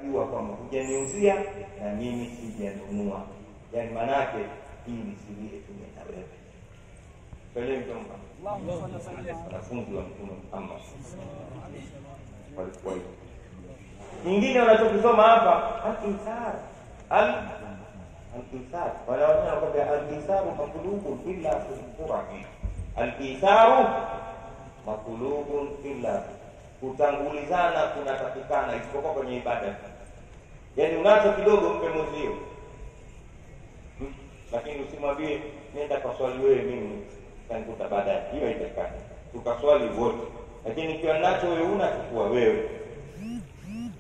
jua kwamba hujaniuzia na mimi sijanunua. Yani manake hii ni siri yetu na wewe. Pale mtomba wanafunzi wa Mtume Muhammad walikuwa hivi. Nyingine wanachokisoma hapa al-ithar. Al-ithar. Wala wanakwambia al-ithar maqlubun illa fil qur'an. Al-ithar maqlubun illa, kutangulizana kunatakikana isipokuwa kwenye ibada. Yaani unacho kidogo mpe mwenzio. Lakini usimwambie nenda kwa swali wewe, mimi nitakuta baadaye. Hiyo haitakani. Tukaswali wote. Lakini kiwa nacho wewe unachukua wewe.